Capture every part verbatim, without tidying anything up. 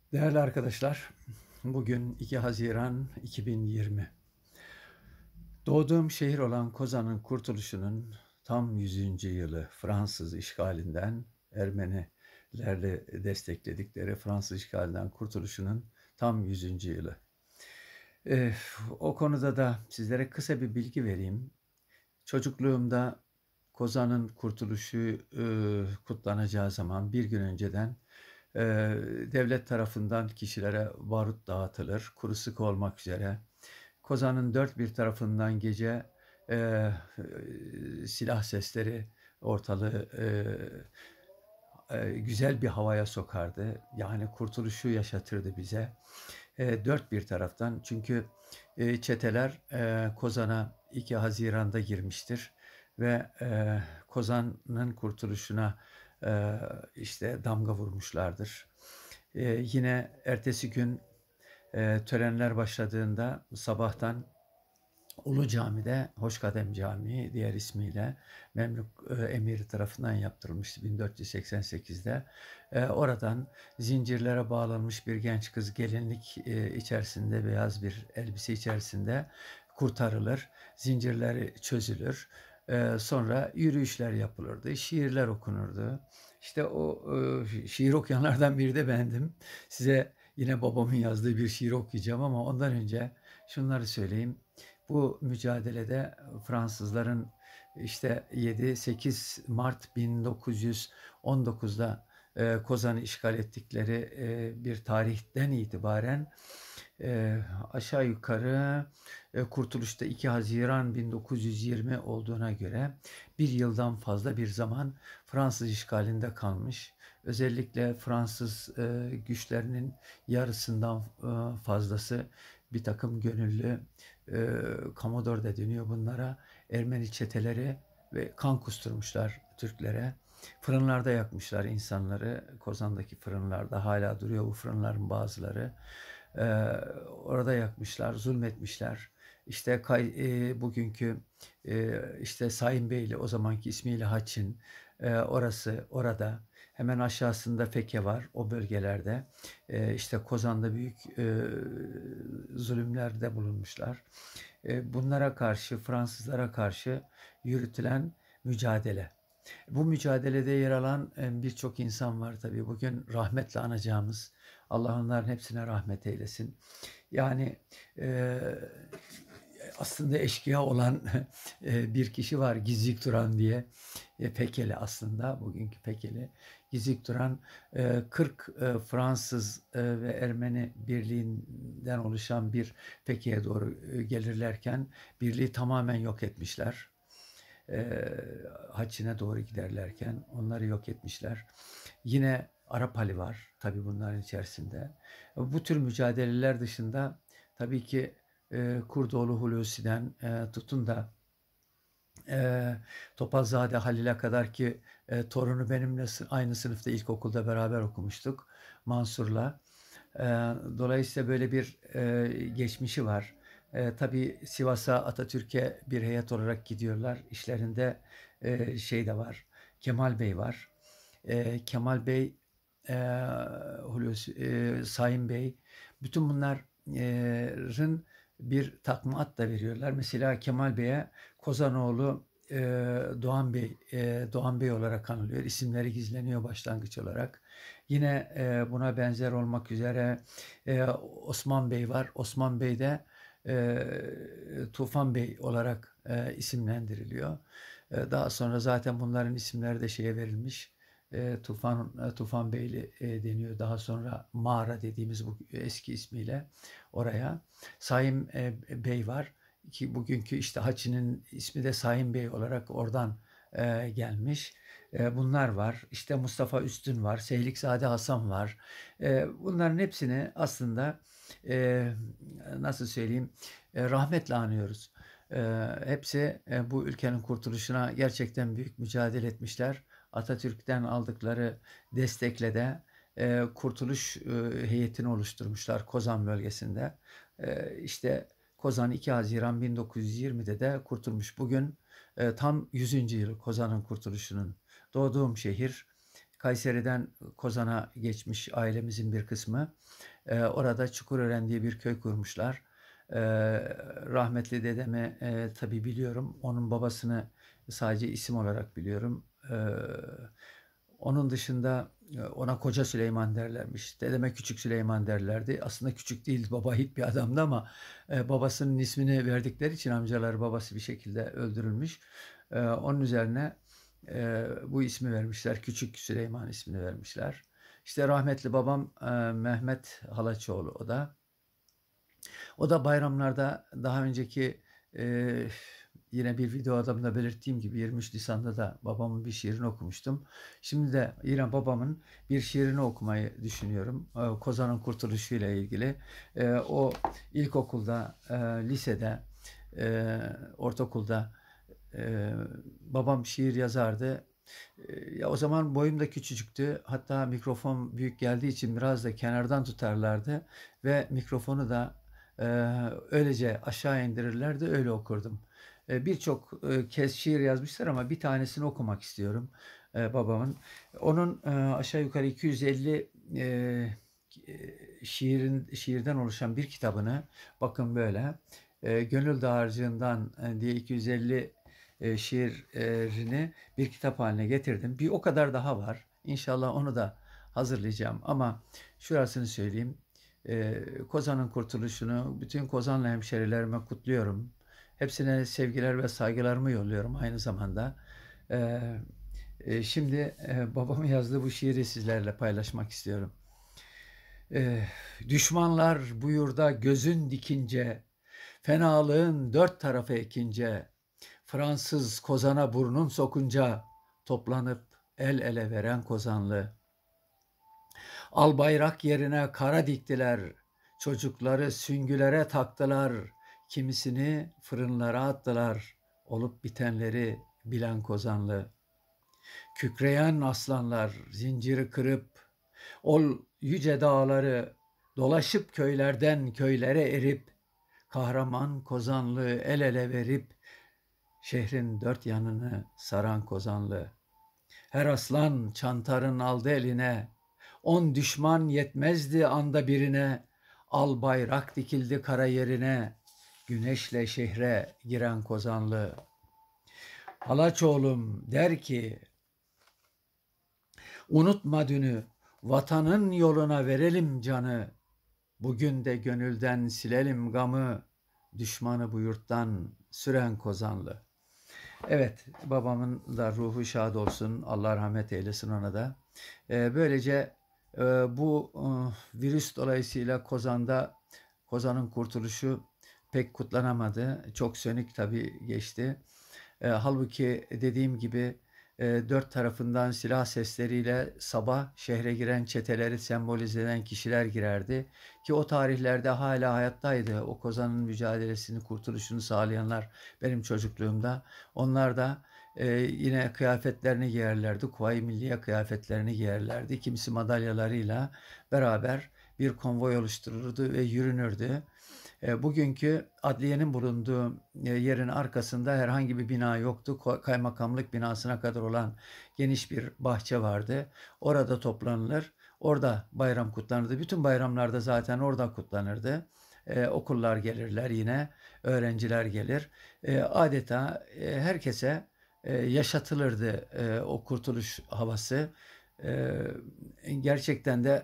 Değerli arkadaşlar, bugün iki Haziran iki bin yirmi. Doğduğum şehir olan Kozan'ın kurtuluşunun tam yüzüncü yılı Fransız işgalinden, Ermenilerle destekledikleri Fransız işgalinden kurtuluşunun tam yüzüncü yılı. Ee, o konuda da sizlere kısa bir bilgi vereyim. Çocukluğumda Kozan'ın kurtuluşu e, kutlanacağı zaman bir gün önceden e, devlet tarafından kişilere barut dağıtılır, kuru sıkı olmak üzere. Kozan'ın dört bir tarafından gece e, e, silah sesleri ortalığı e, e, güzel bir havaya sokardı. Yani kurtuluşu yaşatırdı bize. E, dört bir taraftan, çünkü e, çeteler e, Kozan'a iki Haziran'da girmiştir ve e, Kozan'ın kurtuluşuna e, işte damga vurmuşlardır. E, yine ertesi gün e, törenler başladığında sabahtan Ulu Cami'de, Hoşkadem Camii diğer ismiyle Memlük e, Emiri tarafından yaptırılmıştı bin dört yüz seksen sekizde. E, oradan zincirlere bağlanmış bir genç kız gelinlik e, içerisinde, beyaz bir elbise içerisinde kurtarılır. Zincirleri çözülür. E, sonra yürüyüşler yapılırdı, şiirler okunurdu. İşte o e, şiir okuyanlardan biri de bendim. Size yine babamın yazdığı bir şiir okuyacağım ama ondan önce şunları söyleyeyim. Bu mücadelede Fransızların işte yedi sekiz Mart bin dokuz yüz on dokuzda e, Kozan'ı işgal ettikleri e, bir tarihten itibaren e, aşağı yukarı e, kurtuluşta iki Haziran bin dokuz yüz yirmi olduğuna göre bir yıldan fazla bir zaman Fransız işgalinde kalmış. Özellikle Fransız e, güçlerinin yarısından e, fazlası bir takım gönüllü e, Kamodor da deniyor bunlara, Ermeni çeteleri ve kan kusturmuşlar Türklere. Fırınlarda yakmışlar insanları. Kozan'daki fırınlarda hala duruyor bu fırınların bazıları. Ee, orada yakmışlar, zulmetmişler. İşte kay, e, bugünkü e, işte Sayın Beyli, o zamanki ismiyle Haçin, e, orası orada. Hemen aşağısında Feke var, o bölgelerde. E, işte Kozan'da büyük e, zulümlerde bulunmuşlar. E, bunlara karşı, Fransızlara karşı yürütülen mücadele. Bu mücadelede yer alan e, birçok insan var tabii. Bugün rahmetle anacağımız. Allah onların hepsine rahmet eylesin. Yani e, aslında eşkıya olan e, bir kişi var, Gizik Duran diye. E, Pekeli aslında, bugünkü Pekeli. Gizik Duran e, kırk e, Fransız e, ve Ermeni birliğinden oluşan bir Peke'ye doğru e, gelirlerken birliği tamamen yok etmişler. E, Haçin'e doğru giderlerken onları yok etmişler. Yine Arap Ali var tabii bunların içerisinde. Bu tür mücadeleler dışında tabii ki e, Kurdoğlu Hulusi'den e, tutun da e, Topalzade Halil'e kadar ki e, torunu benimle aynı sınıfta ilkokulda beraber okumuştuk Mansur'la. E, dolayısıyla böyle bir e, geçmişi var. E, tabii Sivas'a, Atatürk'e bir heyet olarak gidiyorlar. İşlerinde e, şey de var. Kemal Bey var. E, Kemal Bey, e, Hulusi, e, Sayın Bey, bütün bunların bir takma ad da veriyorlar. Mesela Kemal Bey'e Kozanoğlu e, Doğan Bey, e, Doğan Bey olarak anılıyor. İsimleri gizleniyor başlangıç olarak. Yine e, buna benzer olmak üzere e, Osman Bey var. Osman Bey de e, Tufan Bey olarak e, isimlendiriliyor. E, daha sonra zaten bunların isimleri de şeye verilmiş. E, Tufan e, Tufan Beyli e, deniyor. Daha sonra Mağara dediğimiz bu eski ismiyle oraya. Saim e, Bey var ki bugünkü işte Haçi'nin ismi de Saim Bey olarak oradan e, gelmiş. E, bunlar var. İşte Mustafa Üstün var. Seylikzade Hasan var. E, bunların hepsini aslında e, nasıl söyleyeyim e, rahmetle anıyoruz. E, hepsi e, bu ülkenin kurtuluşuna gerçekten büyük mücadele etmişler. Atatürk'ten aldıkları destekle de e, kurtuluş e, heyetini oluşturmuşlar Kozan bölgesinde. E, işte Kozan iki Haziran bin dokuz yüz yirmide de kurtulmuş. Bugün e, tam yüzüncü yıl Kozan'ın kurtuluşunun. Doğduğum şehir Kayseri'den Kozan'a geçmiş ailemizin bir kısmı. Eee, orada Çukurören diye bir köy kurmuşlar. Eee, rahmetli dedemi, eee, tabii biliyorum. Onun babasını sadece isim olarak biliyorum. Eee, onun dışında, eee, ona Koca Süleyman derlermiş. Dedeme Küçük Süleyman derlerdi. Aslında küçük değildi, baba yiğit bir adamdı ama, eee, babasının ismini verdikleri için amcaları, babası bir şekilde öldürülmüş. Eee, onun üzerine, eee, bu ismi vermişler. Küçük Süleyman ismini vermişler. İşte rahmetli babam, eee, Mehmet Halaçoğlu o da. O da bayramlarda daha önceki, eee, yine bir videoda da belirttiğim gibi yirmi üç Nisan'da da babamın bir şiirini okumuştum. Şimdi de yine babamın bir şiirini okumayı düşünüyorum. Eee, Kozan'ın kurtuluşu ile ilgili. Eee, o ilkokulda, eee, lisede, eee, ortaokulda, eee, babam şiir yazardı. Eee, ya o zaman boyum da küçücüktü. Hatta mikrofon büyük geldiği için biraz da kenardan tutarlardı ve mikrofonu da eee, öylece aşağı indirirlerdi. Öyle okurdum. Eee, birçok eee, kez şiir yazmışlar ama bir tanesini okumak istiyorum eee, babamın. Onun eee, aşağı yukarı iki yüz elli eee, şiirin şiirden oluşan bir kitabını, bakın böyle, eee, Gönül Dağarcığından eee, diye iki yüz elli eee, şiirini bir kitap haline getirdim. Bir o kadar daha var. İnşallah onu da hazırlayacağım ama şurasını söyleyeyim. Eee, Kozan'ın kurtuluşunu bütün Kozanlı hemşerilerime kutluyorum. Hepsine sevgiler ve saygılarımı yolluyorum aynı zamanda. Eee, e, şimdi eee, babamın yazdığı bu şiiri sizlerle paylaşmak istiyorum. Eee, düşmanlar bu yurda gözün dikince, fenalığın dört tarafı ekince, Fransız Kozan'a burnun sokunca, toplanıp el ele veren Kozanlı. Al bayrak yerine kara diktiler, çocukları süngülere taktılar, kimisini fırınlara attılar, olup bitenleri bilen Kozanlı. Kükreyen aslanlar zinciri kırıp, ol yüce dağları dolaşıp köylerden köylere erip, kahraman Kozanlı el ele verip, şehrin dört yanını saran Kozanlı. Her aslan çantarın aldı eline, on düşman yetmezdi anda birine, al bayrak dikildi kara yerine, güneşle şehre giren Kozanlı. Halaçoğlum der ki, unutma dünü, vatanın yoluna verelim canı, bugün de gönülden silelim gamı, düşmanı bu yurttan süren Kozanlı. Evet, babamın da ruhu şad olsun, Allah rahmet eylesin ona da. Ee, böylece e, bu e, virüs dolayısıyla Kozan'da, Kozan'ın kurtuluşu pek kutlanamadı. Çok sönük tabii geçti. E, halbuki dediğim gibi e, dört tarafından silah sesleriyle sabah şehre giren çeteleri sembolize eden kişiler girerdi. Ki o tarihlerde hala hayattaydı. O Kozan'ın mücadelesini, kurtuluşunu sağlayanlar benim çocukluğumda. Onlar da e, yine kıyafetlerini giyerlerdi. Kuvayi Milliye kıyafetlerini giyerlerdi. Kimisi madalyalarıyla beraber bir konvoy oluştururdu ve yürünürdü. E, bugünkü adliyenin bulunduğu e, yerin arkasında herhangi bir bina yoktu. Kaymakamlık binasına kadar olan geniş bir bahçe vardı. Orada toplanılır. Orada bayram kutlanırdı. Bütün bayramlarda zaten orada kutlanırdı. Ee, okullar gelirler yine, öğrenciler gelir. Ee, adeta e, herkese e, yaşatılırdı e, o kurtuluş havası. Ee, gerçekten de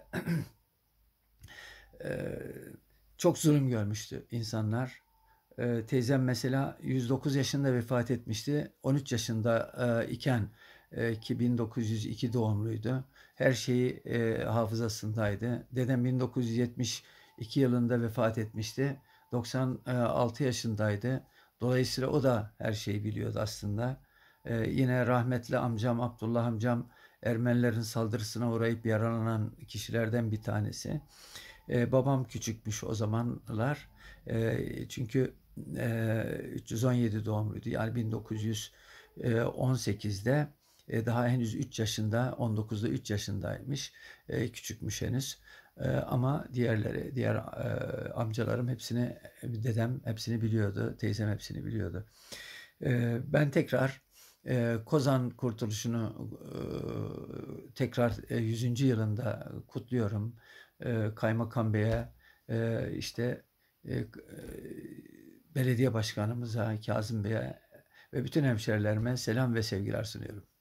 e, çok zulüm görmüştü insanlar. Ee, teyzem mesela yüz dokuz yaşında vefat etmişti. on üç yaşında e, iken e, ki bin dokuz yüz iki doğumluydu. Her şeyi e, hafızasındaydı. Dedem bin dokuz yüz yetmiş iki yılında vefat etmişti. doksan altı yaşındaydı. Dolayısıyla o da her şeyi biliyordu aslında. E, yine rahmetli amcam, Abdullah amcam Ermenilerin saldırısına uğrayıp yaralanan kişilerden bir tanesi. E, babam küçükmüş o zamanlar. E, çünkü e, üç yüz on yedi doğumluydu. Yani bin dokuz yüz on sekizde e, daha henüz üç yaşında, on dokuzda üç yaşındaymış. E, küçükmüş henüz. E, ama diğerleri, diğer e, amcalarım hepsini, dedem hepsini biliyordu. Teyzem hepsini biliyordu. E, ben tekrar Eee, Kozan Kurtuluşu'nu, ııı, tekrar, eee, yüzüncü yılında kutluyorum. Eee, Kaymakam Bey'e, eee, işte, eee, k eee, belediye başkanımıza, Kazım Bey'e ve bütün hemşerilerime selam ve sevgiler sunuyorum.